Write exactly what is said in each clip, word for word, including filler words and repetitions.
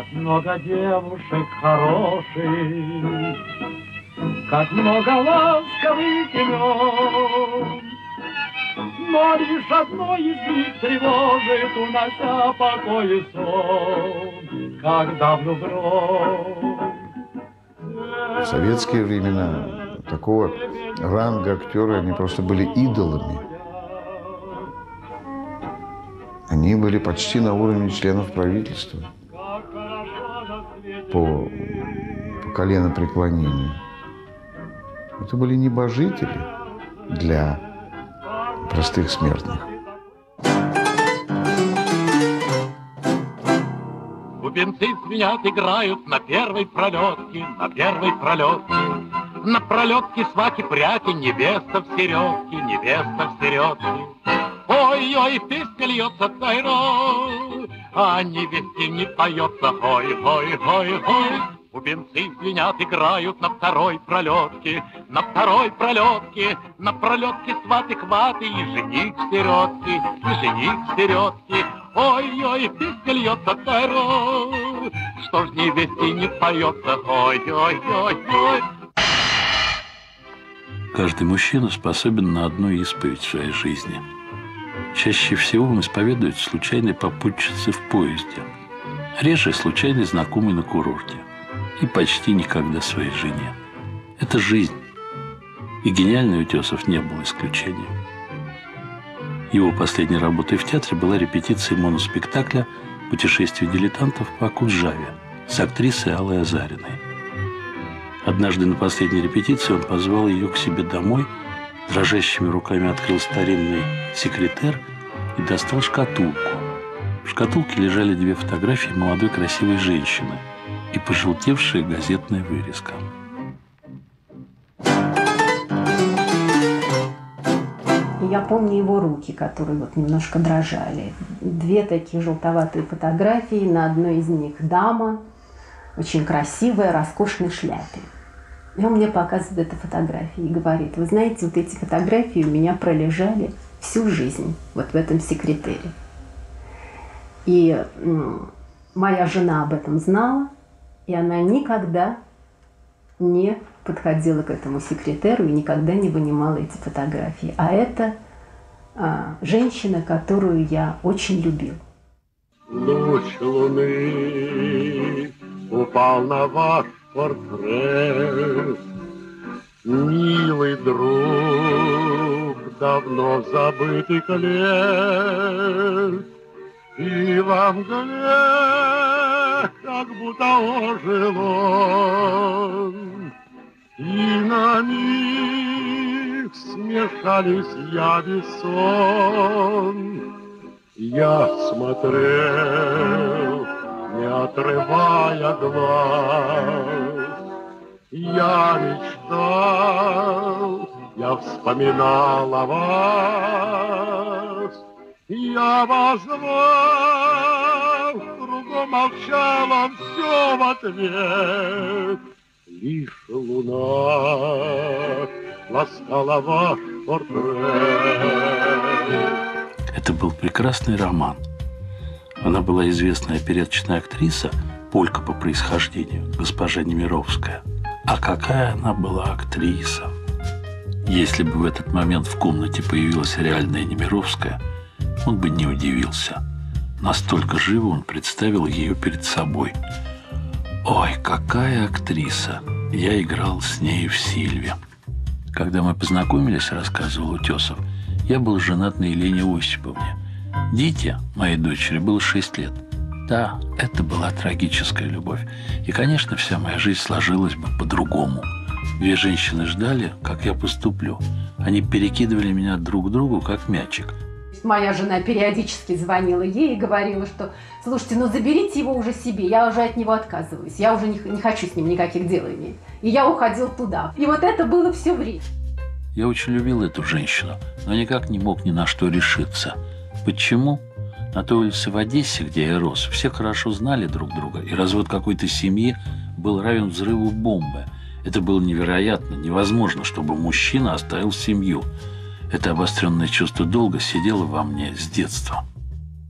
Как много девушек хороших, как много ласковых имен, но лишь одно из них тревожит, унося покой и сон, когда влюблен. В советские времена такого ранга актеры, они просто были идолами. Они были почти на уровне членов правительства по, по коленопреклонению. Это были небожители для простых смертных. Бубенцы звенят, играют на первой пролетке, на первой пролетке. На пролетке сваки пряти, невеста в середке, невеста в середке. Ой-ой, песня льется тайро, а невесте не поется. Ой-ой-ой-ой. Бубенцы звенят, играют на второй пролетке, на второй пролетке. На пролетке сваты-хваты, и жених в середке, и жених в середке. Ой-ой, песня льется тайро, что ж невесте не поется. Ой-ой-ой-ой. Каждый мужчина способен на одну исповедь в своей жизни. Чаще всего он исповедует случайной попутчице в поезде, реже случайной знакомой на курорте и почти никогда своей жене. Это жизнь. И гениальный Утесов не был исключением. Его последней работой в театре была репетиция моноспектакля «Путешествие дилетантов по Акуджаве» с актрисой Аллой Азариной. Однажды на последней репетиции он позвал ее к себе домой, дрожащими руками открыл старинный секретер и достал шкатулку. В шкатулке лежали две фотографии молодой красивой женщины и пожелтевшая газетная вырезка. Я помню его руки, которые вот немножко дрожали. Две такие желтоватые фотографии, на одной из них дама, очень красивая, в роскошной шляпе. И он мне показывает эту фотографию и говорит: вы знаете, вот эти фотографии у меня пролежали всю жизнь вот в этом секретере. И м, моя жена об этом знала, и она никогда не подходила к этому секретеру и никогда не вынимала эти фотографии. А это а, женщина, которую я очень любил. Луч луны упал на ваш портрет, милый друг, давно забытый клет, и во мгле как будто ожил он, и на миг смешались яд и сон. Я смотрел, не отрывая глаз, я мечтал, я вспоминал о вас, я вас звал, кругом молчал он все в ответ. Лишь луна ласкала ваш портрет. Это был прекрасный роман. Она была известная опереточная актриса, полька по происхождению, госпожа Немировская. А какая она была актриса! Если бы в этот момент в комнате появилась реальная Немировская, он бы не удивился. Настолько живо он представил ее перед собой. Ой, какая актриса! Я играл с ней в «Сильве». Когда мы познакомились, рассказывал Утесов, я был женат на Елене Осиповне. Дите, моей дочери, было шесть лет. Да, это была трагическая любовь. И, конечно, вся моя жизнь сложилась бы по-другому. Две женщины ждали, как я поступлю. Они перекидывали меня друг к другу, как мячик. Моя жена периодически звонила ей и говорила, что слушайте, ну заберите его уже себе, я уже от него отказываюсь, я уже не, не хочу с ним никаких дел иметь. И я уходил туда. И вот это было все время. Я очень любил эту женщину, но никак не мог ни на что решиться. Почему? На той улице в Одессе, где я рос, все хорошо знали друг друга, и развод какой-то семьи был равен взрыву бомбы. Это было невероятно, невозможно, чтобы мужчина оставил семью. Это обостренное чувство долга сидело во мне с детства.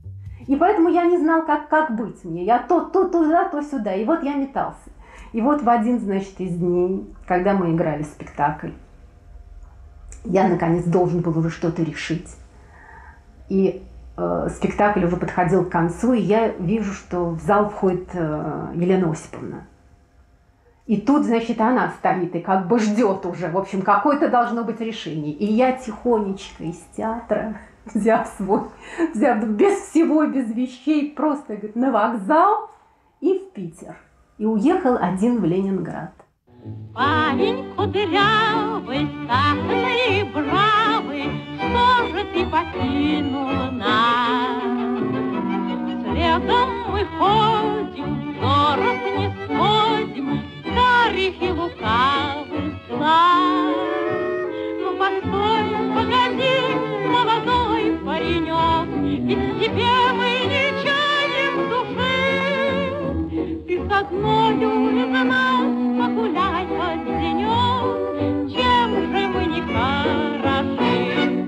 И поэтому я не знал, как, как быть мне. Я то, то туда, то сюда. И вот я метался. И вот в один, значит, из дней, когда мы играли спектакль, я, наконец, должен был уже что-то решить. И э, спектакль уже подходил к концу, и я вижу, что в зал входит э, Елена Осиповна. И тут, значит, она стоит и как бы ждет уже. В общем, какое-то должно быть решение. И я тихонечко из театра, взяв свой, взяв без всего, без вещей, просто, говорит, на вокзал и в Питер. И уехал один в Ленинград. Парень кудрявый, статный, бравый, что же ты покинул нас? Следом мы ходим, город не сходим, старых и лукавых глаз. Ну, постой, погоди, молодой паренек, ведь тебе мы не чаем души. Ты с одною из нас погуляй под денек, чем же мы не хороши.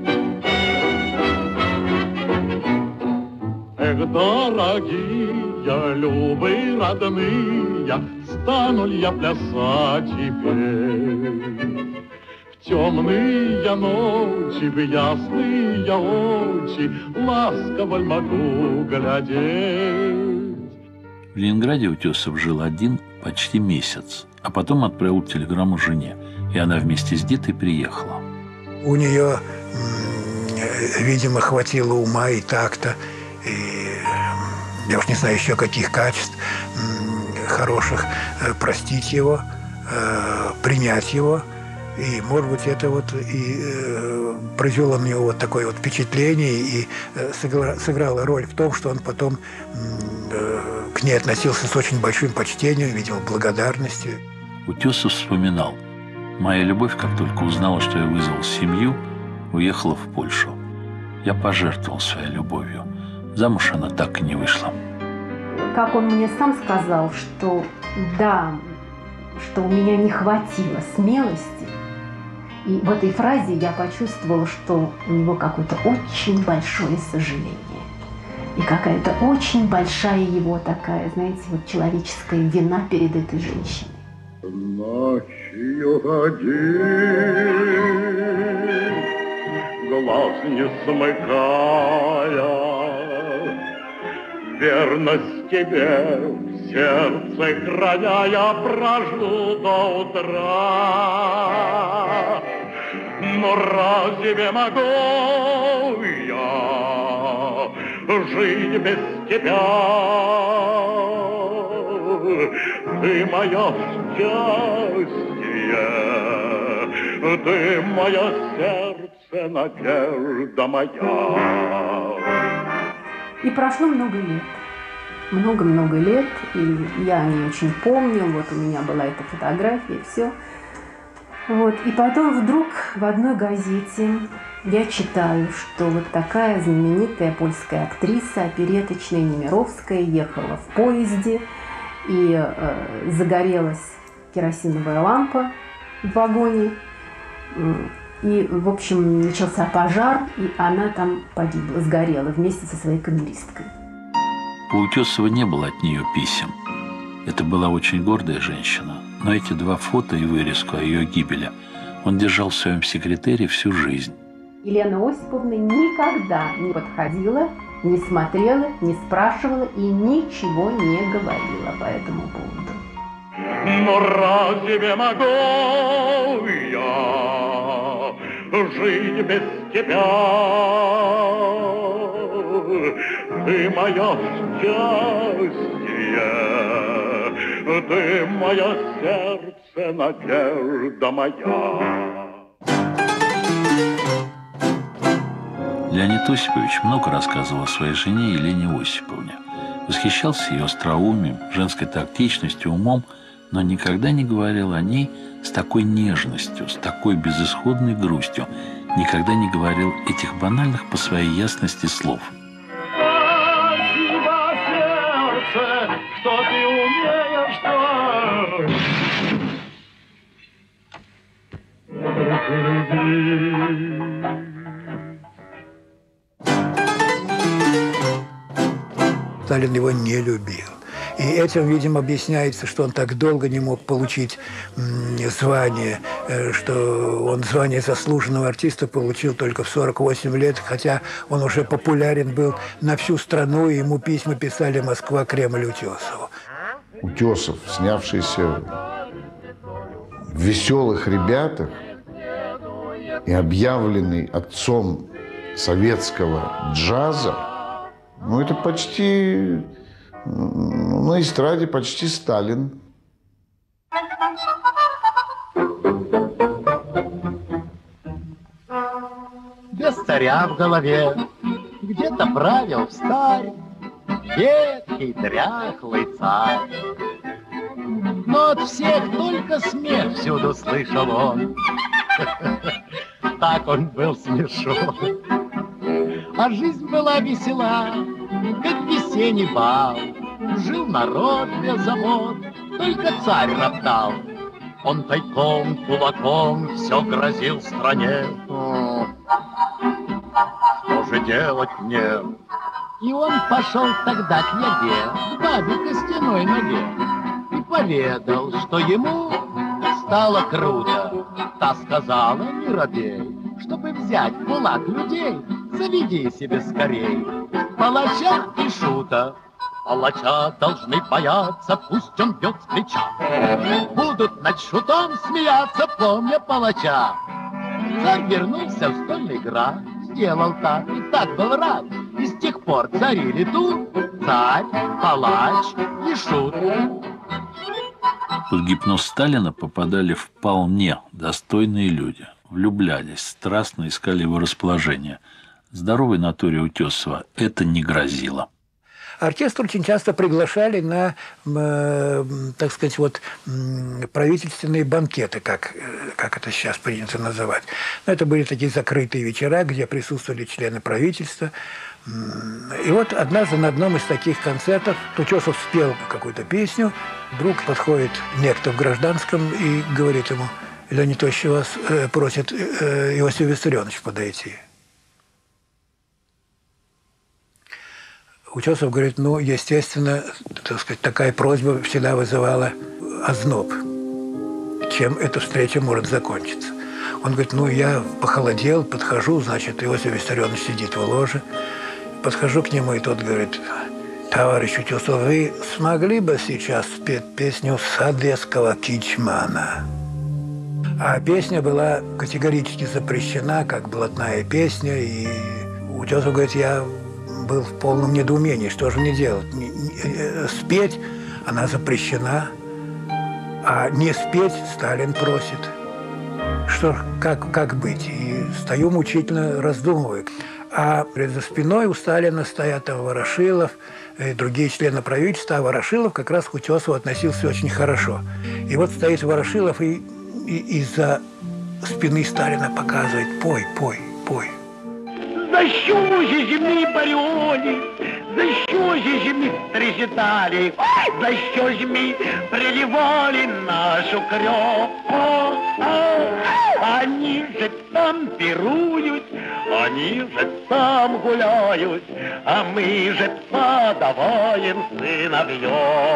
Эх, дорогие, любые, родные, стану ли я плясать теперь? В темные ночи, в ясные очи ласково могу глядеть. В Ленинграде Утесов жил один почти месяц, а потом отправил телеграмму жене, и она вместе с Дитой приехала. У нее, видимо, хватило ума и такта, и я уж не знаю еще каких качеств хороших, простить его, принять его. И, может быть, это вот и э, произвело на него вот такое вот впечатление и э, сыгра, сыграло роль в том, что он потом э, к ней относился с очень большим почтением, видел благодарностью. Утесов вспоминал: «Моя любовь, как только узнала, что я вызвал семью, уехала в Польшу. Я пожертвовал своей любовью. Замуж она так и не вышла». Как он мне сам сказал, что да, что у меня не хватило смелости. И в этой фразе я почувствовала, что у него какое-то очень большое сожаление. И какая-то очень большая его такая, знаете, вот человеческая вина перед этой женщиной. Ночью один, глаз не смыкая, верность тебе в сердце храня, я прожду до утра. Но разве могу я жить без тебя? Ты мое счастье, ты мое сердце, надежда моя. И прошло много лет. Много-много лет, и я не очень помню, вот у меня была эта фотография, все. Вот. И потом вдруг в одной газете я читаю, что вот такая знаменитая польская актриса, опереточная Немировская, ехала в поезде, и э, загорелась керосиновая лампа в вагоне, и, в общем, начался пожар, и она там погибла, сгорела вместе со своей камеристкой. У Утесова не было от нее писем. Это была очень гордая женщина, но эти два фото и вырезку о ее гибели он держал в своем секретаре всю жизнь. Елена Осиповна никогда не подходила, не смотрела, не спрашивала и ничего не говорила по этому поводу. Но разве могу я жить без тебя? Ты мое счастье, ты мое сердце, надежда моя. Леонид Осипович много рассказывал о своей жене Елене Осиповне. Восхищался ее остроумием, женской тактичностью, умом, но никогда не говорил о ней с такой нежностью, с такой безысходной грустью, никогда не говорил этих банальных по своей ясности слов. Спасибо, сердце, что ты умеешь так. Сталин его не любил. И этим, видимо, объясняется, что он так долго не мог получить звание, что он звание заслуженного артиста получил только в сорок восемь лет, хотя он уже популярен был на всю страну, и ему письма писали Москва, Кремль, Утесову. Утесов, снявшийся в «Веселых ребятах» и объявленный отцом советского джаза, ну это почти... На эстраде почти Сталин. Без царя в голове где-то правил встарь ветхий дряхлый царь. Но от всех только смех всюду слышал он. Так он был смешон. А жизнь была весела, как весенний бал. Жил народ без забот, только царь роптал. Он тайком, кулаком все грозил стране. Что же делать мне? И он пошел тогда к Яге, к бабе костяной ноге, и поведал, что ему стало круто. Та сказала: не робей, чтобы взять кулак людей, заведи себе скорей палача и шута. Палача должны бояться, пусть он бьет с плеча. Будут над шутом смеяться, помня палача. Царь вернулся в стольный град, сделал так и так был рад. И с тех пор царили тут царь, палач и шут. Под гипноз Сталина попадали вполне достойные люди. Влюблялись, страстно искали его расположение. Здоровой натуре Утесова это не грозило. Оркестр очень часто приглашали на, э, так сказать, вот, правительственные банкеты, как, как это сейчас принято называть. Но это были такие закрытые вечера, где присутствовали члены правительства. И вот однажды на одном из таких концертов Утесов спел какую-то песню, вдруг подходит некто в гражданском и говорит ему: Леонид Ильич, вас э, просит э, Иосиф Виссарионович подойти. Утесов говорит: ну, естественно, так сказать, такая просьба всегда вызывала озноб. Чем эта встреча может закончиться? Он говорит: ну, я похолодел, подхожу, значит, Иосиф Виссарионович сидит в ложе. Подхожу к нему, и тот говорит: товарищ Утесов, вы смогли бы сейчас спеть песню Садесского Кичмана? А песня была категорически запрещена, как блатная песня, и Утесов говорит: я был в полном недоумении, что же мне делать? Не, не, спеть она запрещена, а не спеть Сталин просит. Что, как, как быть? И стою мучительно, раздумываю. А за спиной у Сталина стоят там Ворошилов и другие члены правительства, а Ворошилов как раз к Утесову относился очень хорошо. И вот стоит Ворошилов и, и из-за спины Сталина показывает: пой, пой, пой. За що же земні баріони, за що же земні трещитали, за що ж ми приливали нашу крёв? Они же там пируют, они же там гуляют, а мы же подаваем сыновьев.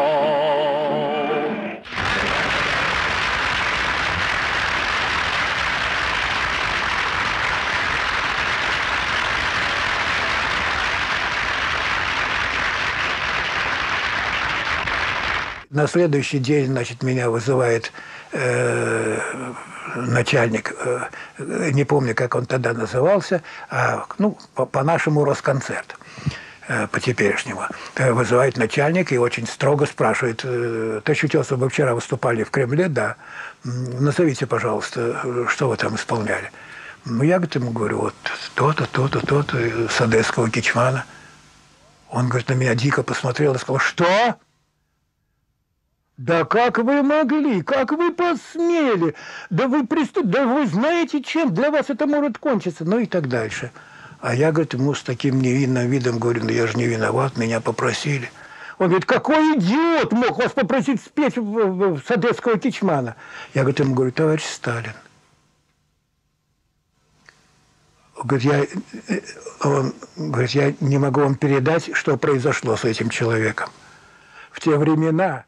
На следующий день, значит, меня вызывает э, начальник, э, не помню, как он тогда назывался, а, ну, по-нашему Росконцерт, э, по-теперешнему. Э, вызывает начальник и очень строго спрашивает: э, товарищ Утесов, вы вчера выступали в Кремле? Да. Назовите, пожалуйста, что вы там исполняли. Ну, я ему говорю: вот то-то, то-то, то-то, с Одесского Кичмана. Он, говорит, на меня дико посмотрел и сказал: что? Да как вы могли? Как вы посмели? Да вы приступ... Да вы знаете, чем для вас это может кончиться? Ну и так дальше. А я, говорит, ему с таким невинным видом говорю: ну я же не виноват, меня попросили. Он говорит: какой идиот мог вас попросить спеть в, в, в, с Одесского Кичмана? Я, говорит, ему говорю: товарищ Сталин, говорит, я, он говорит, я не могу вам передать, что произошло с этим человеком. В те времена,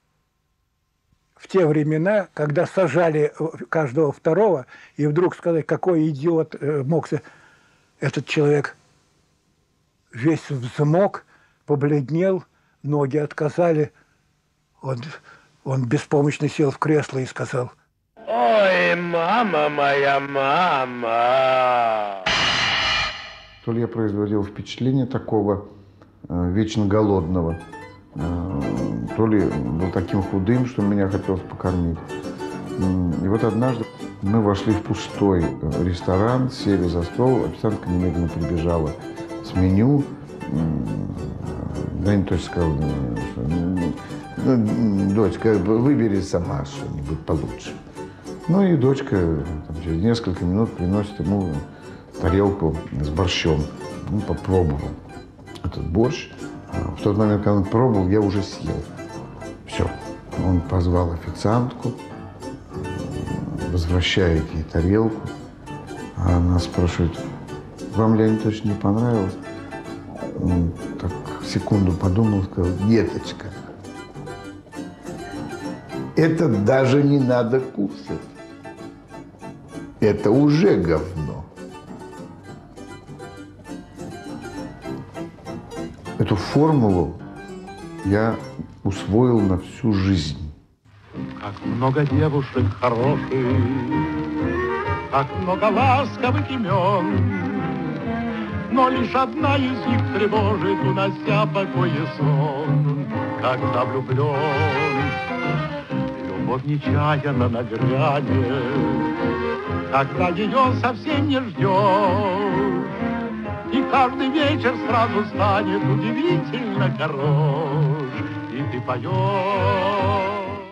в те времена, когда сажали каждого второго, и вдруг сказать, какой идиот мог... Этот человек весь взмок, побледнел, ноги отказали. Он, он беспомощно сел в кресло и сказал: «Ой, мама моя, мама!» То ли я производил впечатление такого э, вечно голодного, э, то ли был таким худым, что меня хотелось покормить. И вот однажды мы вошли в пустой ресторан, сели за стол, официантка немедленно прибежала с меню. Да, не точно сказал, что, ну, дочка, выбери сама что-нибудь получше. Ну и дочка там, через несколько минут приносит ему тарелку с борщом. Он попробовал этот борщ. В тот момент, когда он пробовал, я уже съел. Все. Он позвал официантку, возвращает ей тарелку. А она спрашивает: вам, Леонид Ильич, не понравилось? Он так секунду подумал и сказал: деточка, это даже не надо кушать. Это уже говно. Эту формулу я усвоил на всю жизнь. Как много девушек хороших, как много ласковых имен, но лишь одна из них тревожит, унося покой и сон. Когда влюблен, любовь нечаянно нагрянет, когда ее совсем не ждешь, и каждый вечер сразу станет удивительно хорош, и ты поешь.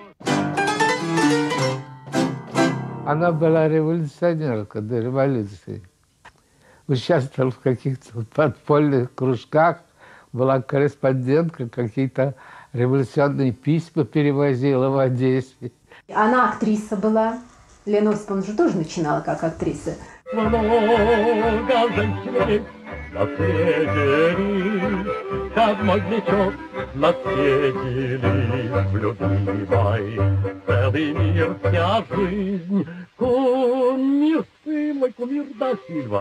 Она была революционерка до революции. Участвовала в каких-то подпольных кружках, была корреспонденткой, какие-то революционные письма перевозила в Одессе. Она актриса была. Лена Осиповна же тоже начинала как актриса. Много женщин на свете, как маячок на свете, в любимой целый мир, вся жизнь. Кумир, сын мой, кумир да Сильва.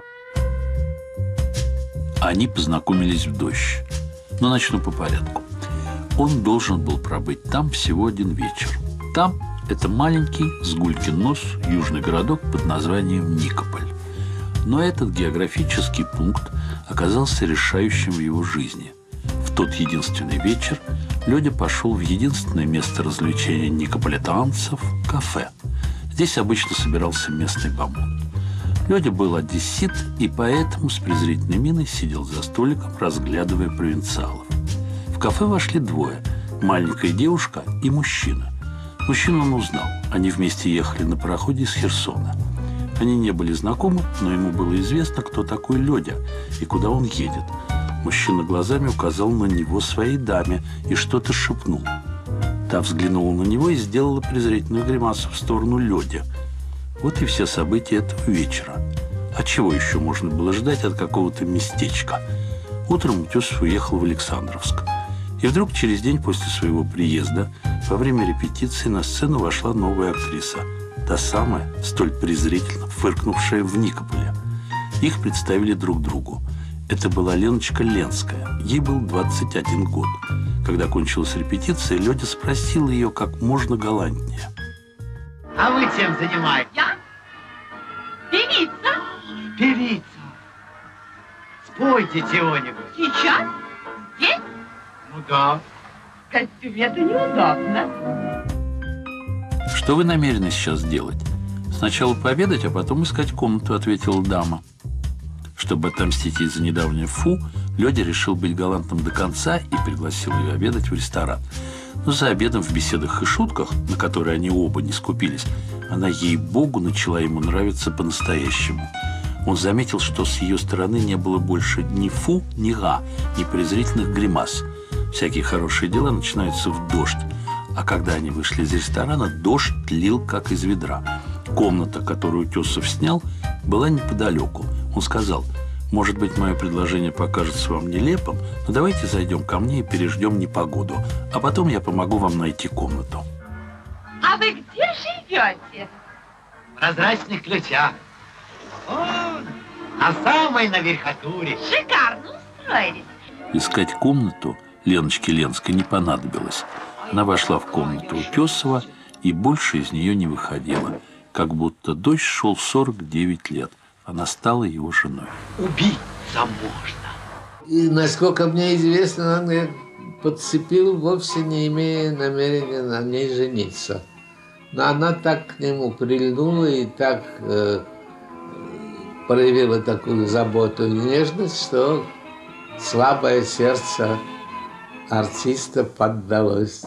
Они познакомились в дождь. Но начну по порядку. Он должен был пробыть там всего один вечер. Там это маленький, с гулькин нос, южный городок под названием Никополь. Но этот географический пункт оказался решающим в его жизни. В тот единственный вечер Лёдя пошел в единственное место развлечения никополитанцев – кафе. Здесь обычно собирался местный бомон. Лёдя был одессит и поэтому с презрительной миной сидел за столиком, разглядывая провинциалов. В кафе вошли двое – маленькая девушка и мужчина. Мужчину он узнал. Они вместе ехали на пароходе из Херсона. Они не были знакомы, но ему было известно, кто такой Лёдя и куда он едет. Мужчина глазами указал на него своей даме и что-то шепнул. Та взглянула на него и сделала презрительную гримасу в сторону Лёди. Вот и все события этого вечера. А чего еще можно было ждать от какого-то местечка? Утром Утесов уехал в Александровск. И вдруг через день после своего приезда во время репетиции на сцену вошла новая актриса. Та самая, столь презрительно фыркнувшая в Никополе. Их представили друг другу. Это была Леночка Ленская. Ей был двадцать один год. Когда кончилась репетиция, Лёдя спросил ее как можно галантнее: А вы чем занимаетесь? Я? Певица. Певица. Спойте чего-нибудь. Сейчас? Есть? Ну да. В костюме это неудобно. «Что вы намерены сейчас делать? Сначала пообедать, а потом искать комнату», — ответила дама. Чтобы отомстить ей за недавнее фу, Лёдя решил быть галантным до конца и пригласил ее обедать в ресторан. Но за обедом в беседах и шутках, на которые они оба не скупились, она, ей-богу, начала ему нравиться по-настоящему. Он заметил, что с ее стороны не было больше ни фу, ни га, ни презрительных гримас. Всякие хорошие дела начинаются в дождь. А когда они вышли из ресторана, дождь лил, как из ведра. Комната, которую Утесов снял, была неподалеку. Он сказал: может быть, мое предложение покажется вам нелепым, но давайте зайдем ко мне и переждем непогоду, а потом я помогу вам найти комнату. А вы где живете? В прозрачных ключах. О, на самой наверхотуре. Шикарно устроились. Искать комнату Леночке Ленской не понадобилось. Она вошла в комнату Утесова и больше из нее не выходила. Как будто дождь шел сорок девять лет. Она стала его женой. Убиться можно. И, насколько мне известно, он ее подцепил, вовсе не имея намерения на ней жениться. Но она так к нему прильнула и так э, проявила такую заботу и нежность, что слабое сердце артиста поддалось.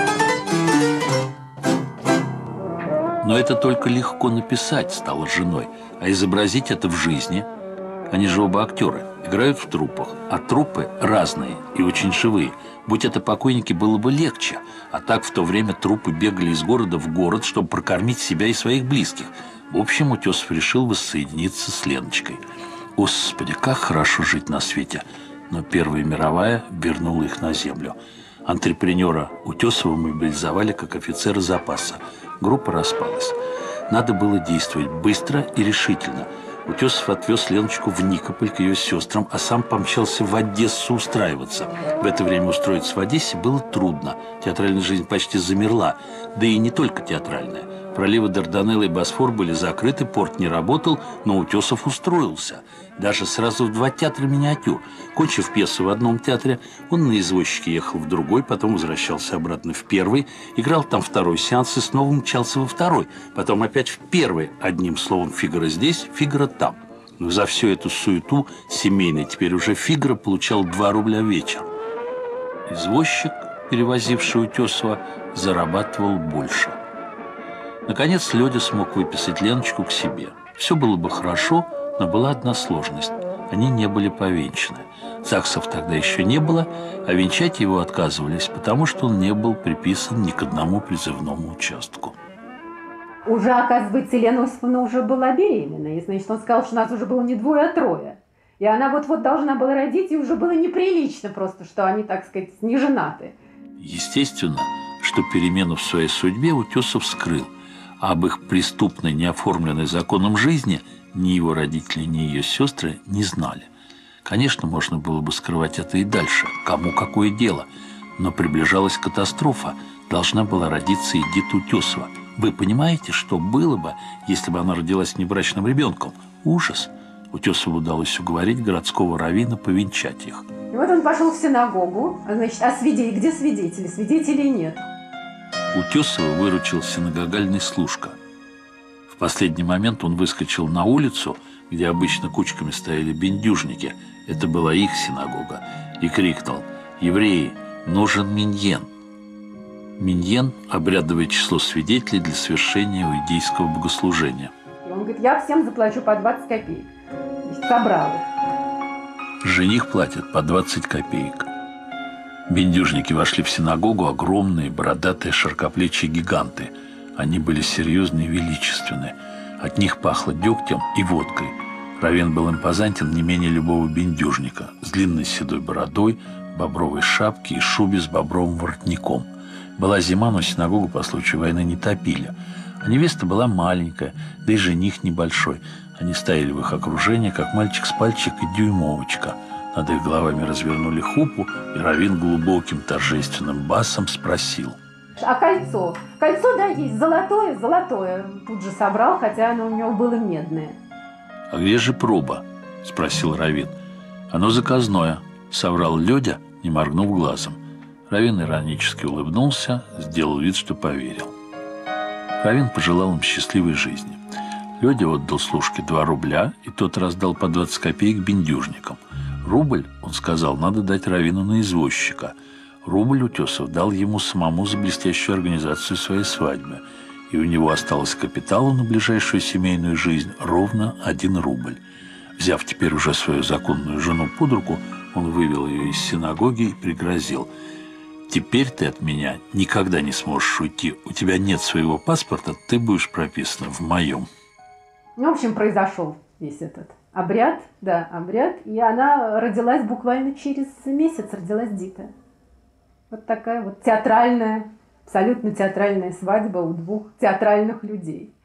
Но это только легко написать, стала женой, а изобразить это в жизни. Они же оба актеры, играют в труппах, а труппы разные и очень живые. Будь это покойники, было бы легче, а так в то время труппы бегали из города в город, чтобы прокормить себя и своих близких. В общем, Утесов решил воссоединиться с Леночкой. Господи, как хорошо жить на свете! Но Первая мировая вернула их на землю. Антрепренера Утесова мобилизовали как офицера запаса. Группа распалась. Надо было действовать быстро и решительно. Утесов отвез Леночку в Никополь к ее сестрам, а сам помчался в Одессу устраиваться. В это время устроиться в Одессе было трудно. Театральная жизнь почти замерла. Да и не только театральная. Проливы Дарданелла и Босфор были закрыты, порт не работал, но Утесов устроился. Даже сразу в два театра миниатюр. Кончив пьесу в одном театре, он на извозчике ехал в другой, потом возвращался обратно в первый, играл там второй сеанс и снова мчался во второй, потом опять в первый. Одним словом, Фигаро здесь, Фигаро там. Но за всю эту суету семейной теперь уже Фигаро получал два рубля в вечер. Извозчик, перевозивший Утесова, зарабатывал больше. Наконец, Лёдя смог выписать Леночку к себе. Все было бы хорошо, но была одна сложность. Они не были повенчаны. ЗАГСов тогда еще не было, а венчать его отказывались, потому что он не был приписан ни к одному призывному участку. Уже, оказывается, Елена Осиповна уже была беременна. И, значит, он сказал, что нас уже было не двое, а трое. И она вот-вот должна была родить, и уже было неприлично просто, что они, так сказать, не женаты. Естественно, что перемену в своей судьбе Утесов скрыл. А об их преступной, неоформленной законом жизни ни его родители, ни ее сестры не знали. Конечно, можно было бы скрывать это и дальше, кому какое дело. Но приближалась катастрофа, должна была родиться Эдита Утесова. Вы понимаете, что было бы, если бы она родилась небрачным ребенком? Ужас! Утесову удалось уговорить городского раввина повенчать их. И вот он пошел в синагогу, значит, а свидетели, где свидетели? Свидетелей нет. Утесова выручил синагогальный служка. В последний момент он выскочил на улицу, где обычно кучками стояли бендюжники, это была их синагога, и крикнул: «Евреи, нужен миньен!» Миньен – обрядовое число свидетелей для совершения иудейского богослужения. И он говорит: я всем заплачу по двадцать копеек. Значит, собрал их. Жених платит по двадцать копеек. Бендюжники вошли в синагогу, огромные, бородатые, широкоплечие гиганты. Они были серьезны и величественны. От них пахло дегтем и водкой. Раввин был импозантен не менее любого бендюжника, с длинной седой бородой, бобровой шапке и шубе с бобровым воротником. Была зима, но синагогу по случаю войны не топили. А невеста была маленькая, да и жених небольшой. Они стояли в их окружении, как мальчик с пальчик и дюймовочка. Над их головами развернули хупу, и раввин глубоким торжественным басом спросил: а кольцо? Кольцо, да, есть. Золотое, золотое. Тут же собрал, хотя оно у него было медное. А где же проба? Спросил раввин. Оно заказное, соврал Лёдя, не моргнув глазом. Раввин иронически улыбнулся, сделал вид, что поверил. Раввин пожелал им счастливой жизни. Лёдя отдал служке два рубля, и тот раздал по двадцать копеек бендюжникам. Рубль, он сказал, надо дать раввину на извозчика. Рубль Утесов дал ему самому за блестящую организацию своей свадьбы. И у него осталось капитала на ближайшую семейную жизнь ровно один рубль. Взяв теперь уже свою законную жену под руку, он вывел ее из синагоги и пригрозил: «Теперь ты от меня никогда не сможешь уйти. У тебя нет своего паспорта, ты будешь прописан в моем». Ну, в общем, произошел весь этот Обряд, да, обряд. И она родилась буквально через месяц, родилась Дита. Вот такая вот театральная, абсолютно театральная свадьба у двух театральных людей.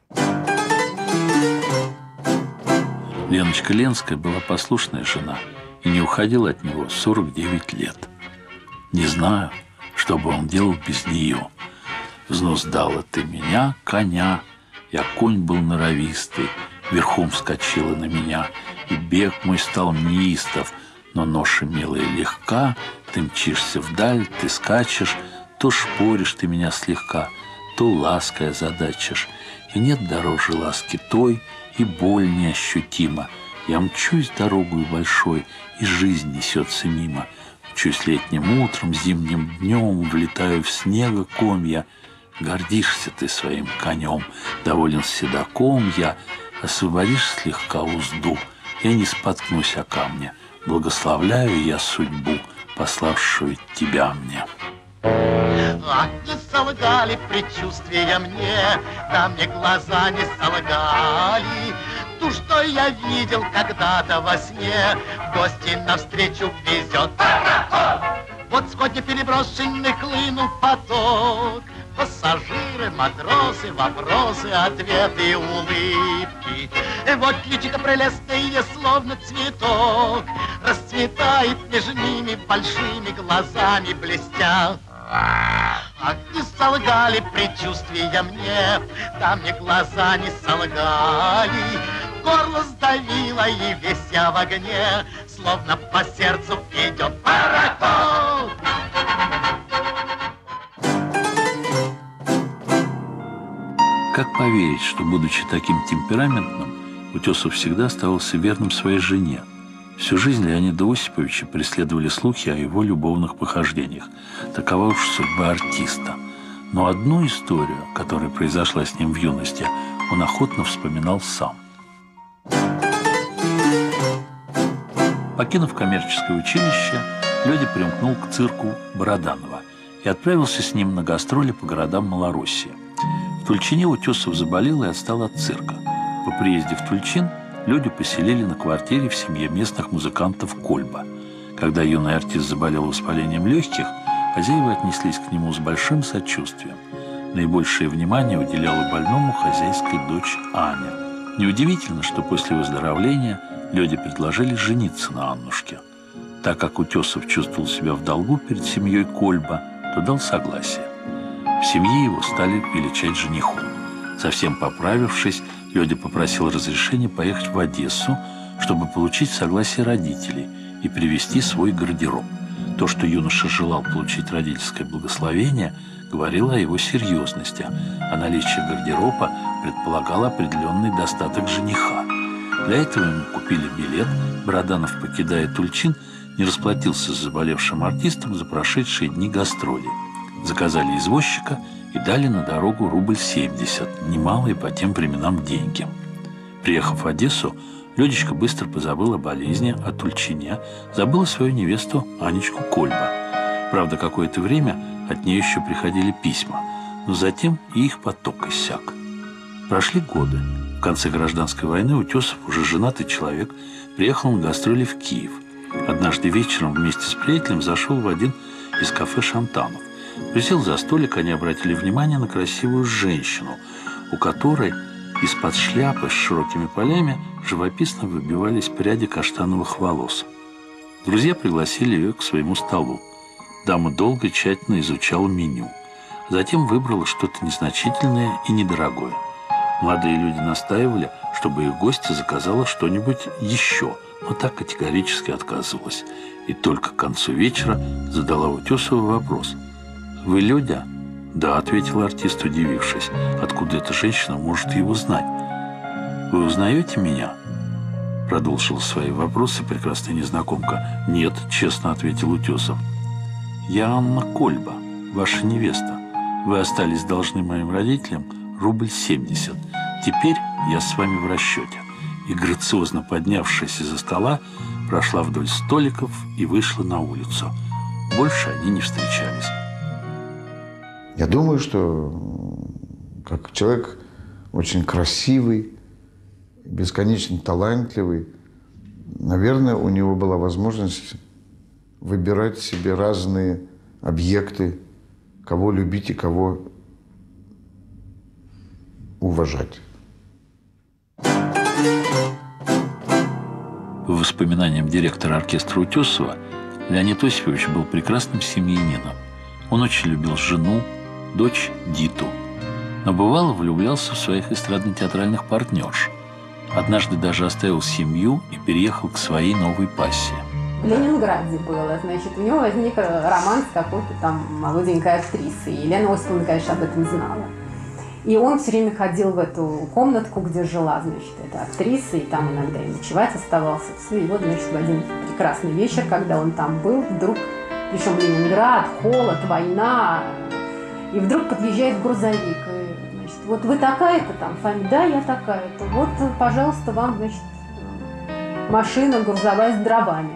Леночка Ленская была послушная жена и не уходила от него сорок девять лет. Не знаю, что бы он делал без нее. Взнос дала ты меня, коня, я конь был норовистый, верхом вскочила на меня, и бег мой стал неистов, но ноша милая легка, ты мчишься вдаль, ты скачешь, то шпоришь ты меня слегка, то лаской озадачишь, и нет дороже ласки той, и боль неощутима. Я мчусь дорогою большой, и жизнь несется мимо. Мчусь летним утром, зимним днем, влетаю в снега комья. Гордишься ты своим конем, доволен седаком я, освободишь слегка узду, я не споткнусь о камне. Благословляю я судьбу, пославшую тебя мне. Ах, не солгали предчувствия мне, да мне глаза не солгали. Ту, что я видел когда-то во сне, в гости навстречу везет пароход. Вот сходня переброшенный хлынул поток, пассажиры, матросы, вопросы, ответы, улыбки. Вот личико прелестное, словно цветок, расцветает между ними большими глазами блестя. Ах, не солгали предчувствия мне, да мне глаза не солгали. Горло сдавило, и весь я в огне, словно по сердцу идет пароход. Как поверить, что, будучи таким темпераментным, Утесов всегда оставался верным своей жене? Всю жизнь Леонида Осиповича преследовали слухи о его любовных похождениях. Такова уж судьба артиста. Но одну историю, которая произошла с ним в юности, он охотно вспоминал сам. Покинув коммерческое училище, Лёдя примкнул к цирку Бороданова и отправился с ним на гастроли по городам Малороссии. В Тульчине Утесов заболел и отстал от цирка. По приезде в Тульчин Лёдю поселили на квартире в семье местных музыкантов Кольба. Когда юный артист заболел воспалением легких, хозяева отнеслись к нему с большим сочувствием. Наибольшее внимание уделяла больному хозяйская дочь Аня. Неудивительно, что после выздоровления Лёде предложили жениться на Аннушке. Так как Утесов чувствовал себя в долгу перед семьей Кольба, то дал согласие. В семье его стали величать женихом. Совсем поправившись, Лёдя попросил разрешения поехать в Одессу, чтобы получить согласие родителей и привезти свой гардероб. То, что юноша желал получить родительское благословение, говорило о его серьезности, а наличие гардероба предполагало определенный достаток жениха. Для этого ему купили билет. Бороданов, покидая Тульчин, не расплатился с заболевшим артистом за прошедшие дни гастроли. Заказали извозчика и дали на дорогу рубль семьдесят, немалые по тем временам деньги. Приехав в Одессу, Лёдечка быстро позабыла о болезни, о Тульчине, забыла свою невесту Анечку Кольба. Правда, какое-то время от нее еще приходили письма, но затем и их поток иссяк. Прошли годы. В конце гражданской войны Утесов, уже женатый человек, приехал на гастроли в Киев. Однажды вечером вместе с приятелем зашел в один из кафе «Шантанов». Присел за столик, они обратили внимание на красивую женщину, у которой из-под шляпы с широкими полями живописно выбивались пряди каштановых волос. Друзья пригласили ее к своему столу. Дама долго и тщательно изучала меню. Затем выбрала что-то незначительное и недорогое. Молодые люди настаивали, чтобы их гостья заказала что-нибудь еще, но так категорически отказывалась. И только к концу вечера задала Утесову вопрос: «Вы Лёдя?» «Да», — ответил артист, удивившись. «Откуда эта женщина может его знать?» «Вы узнаете меня?» — продолжила свои вопросы прекрасная незнакомка. «Нет», — честно ответил Утесов. «Я Анна Кольба, ваша невеста. Вы остались должны моим родителям рубль семьдесят. Теперь я с вами в расчете». И, грациозно поднявшись из-за стола, прошла вдоль столиков и вышла на улицу. Больше они не встречались. Я думаю, что как человек очень красивый, бесконечно талантливый, наверное, у него была возможность выбирать себе разные объекты, кого любить и кого уважать. По воспоминаниям директора оркестра Утесова, Леонид Осипович был прекрасным семьянином. Он очень любил жену, дочь Диту. Но бывало влюблялся в своих эстрадно-театральных партнерш. Однажды даже оставил семью и переехал к своей новой пассии. В Ленинграде было, значит, у него возник роман с какой-то там молоденькой актрисой. И Елена Осиповна, конечно, об этом знала. И он все время ходил в эту комнатку, где жила, значит, эта актриса, и там иногда и ночевать оставался. И вот, значит, в один прекрасный вечер, когда он там был, вдруг, причем Ленинград, холод, война, и вдруг подъезжает грузовик. И, значит, вот вы такая-то там, фамилия, да, я такая-то. Вот, пожалуйста, вам, значит, машина грузовая с дровами.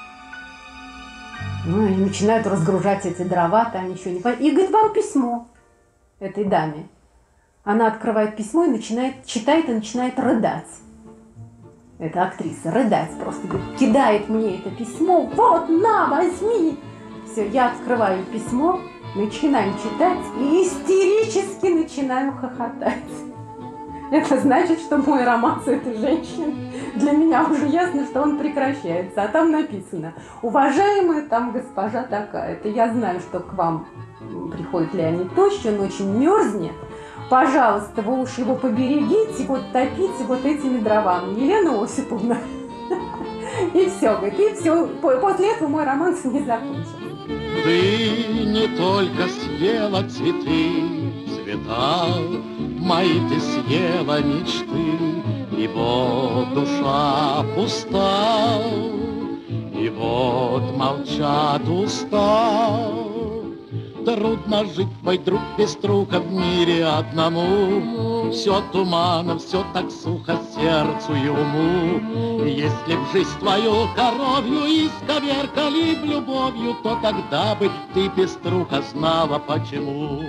Ну, и начинают разгружать эти дрова, там ничего не понятно. И говорит, вам письмо этой даме. Она открывает письмо и начинает, читает и начинает рыдать. Эта актриса, рыдать просто. Говорит, кидает мне это письмо, вот, на, возьми. Все, я открываю письмо, начинаем читать и истерически начинаю хохотать. Это значит, что мой роман с этой женщиной, для меня уже ясно, что он прекращается. А там написано, уважаемая там госпожа такая-то, я знаю, что к вам приходит Леонид Тощ, он очень мерзнет. Пожалуйста, вы уж его поберегите, вот топите вот этими дровами. Елена Осиповна. И все, говорит, и все. После этого мой роман с ней закончился. Ты не только съела цветы, цвета, мои ты съела мечты, и вот душа пуста, и вот молчат уста. Трудно жить, мой друг Пеструха, в мире одному. Все туманно, все так сухо сердцу и уму. Если б жизнь твою коровью исковеркали б любовью, то тогда бы ты, Пеструха, знала почему.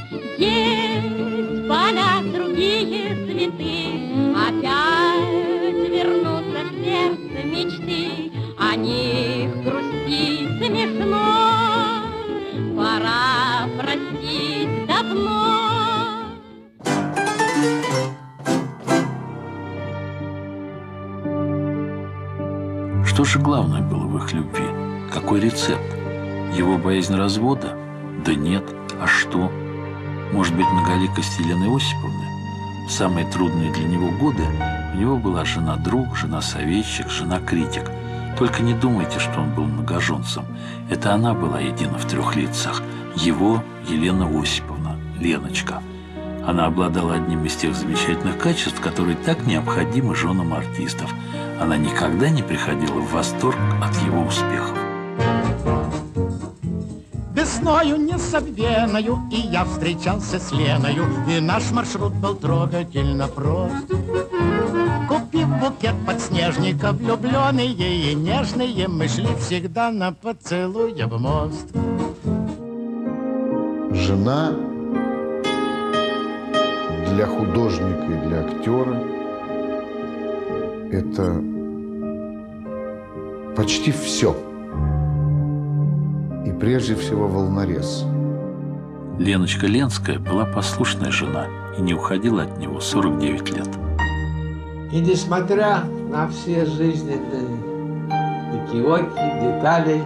Есть поля другие цветы, опять вернутся в сердце мечты, о них грустить смешно. Пора простить давно. Что же главное было в их любви? Какой рецепт? Его боязнь развода? Да нет. А что? Может быть, многоликость Елены Осиповны? В самые трудные для него годы у него была жена-друг, жена-советчик, жена-критик. Только не думайте, что он был многоженцем. Это она была едина в трех лицах. Его Елена Осиповна, Леночка. Она обладала одним из тех замечательных качеств, которые так необходимы женам артистов. Она никогда не приходила в восторг от его успехов. Весною незабвеною и я встречался с Леною, и наш маршрут был трогательно прост. Купив букет подснежника, влюбленные и нежные, мы шли всегда на поцелуй в мост. Жена для художника и для актера – это почти все. И прежде всего волнорез. Леночка Ленская была послушная жена и не уходила от него сорок девять лет. И несмотря на все жизненные экивоки, детали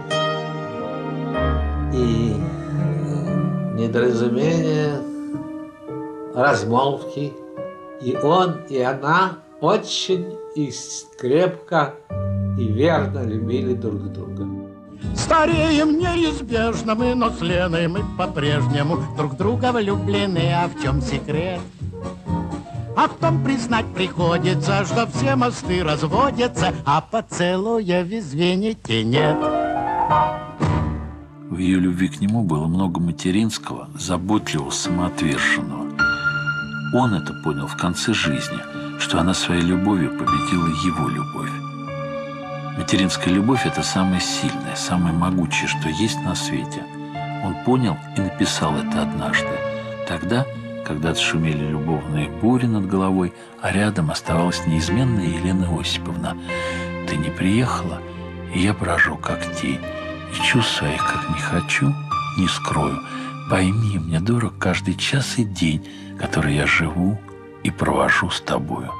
и недоразумения, размолвки, и он, и она очень и крепко и верно любили друг друга. Стареем неизбежно мы, но с Леной мы по-прежнему друг друга влюблены. А в чем секрет? А в том признать приходится, что все мосты разводятся, а поцелуя в извините нет. В ее любви к нему было много материнского, заботливого, самоотверженного. Он это понял в конце жизни, что она своей любовью победила его любовь. Материнская любовь – это самое сильное, самое могучее, что есть на свете. Он понял и написал это однажды. Тогда, когда отшумели любовные бури над головой, а рядом оставалась неизменная Елена Осиповна. ты не приехала, и я брожу как тень. И чувств своих, как не хочу, не скрою. Пойми, мне дорог каждый час и день, который я живу и провожу с тобою.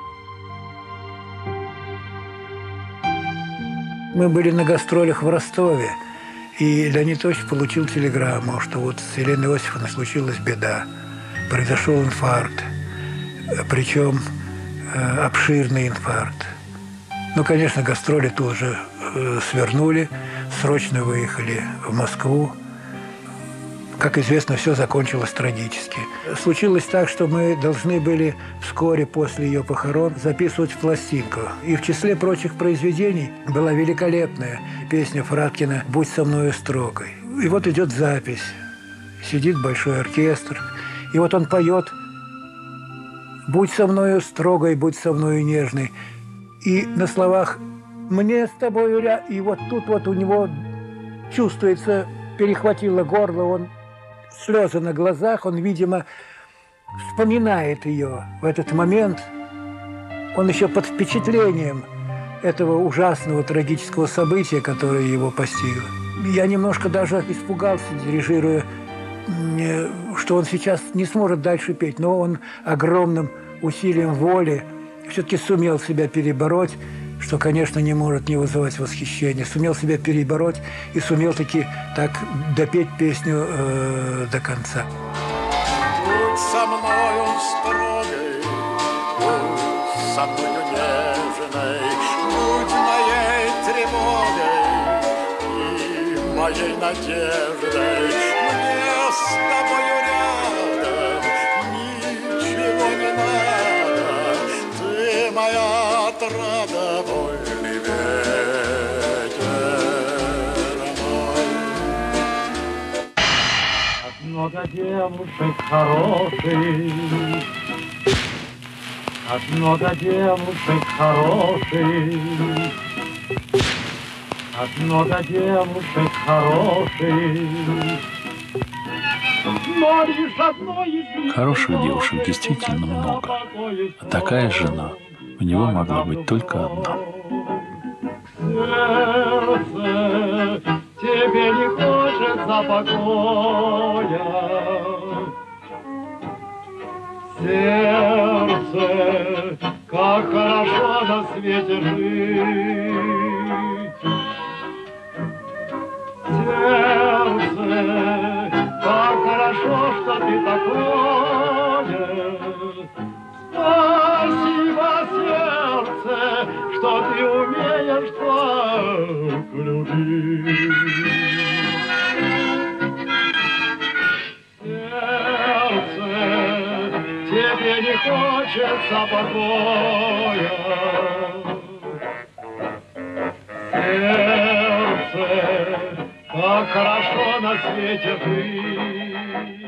Мы были на гастролях в Ростове, и Леонид Ильич получил телеграмму, что вот с Еленой Иосифовной случилась беда. Произошел инфаркт, причем э, обширный инфаркт. Ну, конечно, гастроли тоже э, свернули, срочно выехали в Москву. Как известно, все закончилось трагически. Случилось так, что мы должны были вскоре после ее похорон записывать пластинку. И в числе прочих произведений была великолепная песня Фраткина «Будь со мною строгой». И вот идет запись. Сидит большой оркестр. И вот он поет «Будь со мною строгой, будь со мною нежной». И на словах «Мне с тобой ря...» И вот тут вот у него чувствуется, перехватило горло, он слезы на глазах, он, видимо, вспоминает ее в этот момент. Он еще под впечатлением этого ужасного трагического события, которое его постигло. Я немножко даже испугался, дирижируя, что он сейчас не сможет дальше петь, но он огромным усилием воли все-таки сумел себя перебороть, что, конечно, не может не вызывать восхищения. Сумел себя перебороть и сумел таки так допеть песню э, до конца. Будь со мною строгой, будь со мною нежной, будь моей тревогой и моей надеждой. Мне с тобою рядом ничего не надо, ты моя отрада, вольный ветер мой. От много девушек хороших, от много девушек хороших, от много девушек хороших. Хороших девушек действительно много, а такая жена у него могла быть только одна. Сердце, тебе не хочется покоя. Сердце, как хорошо на свете жить. Сердце, как хорошо, что ты такое. Спасибо, сердце, что ты умеешь так любить. Сердце, тебе не хочется покоя. Сердце, как хорошо на свете жить.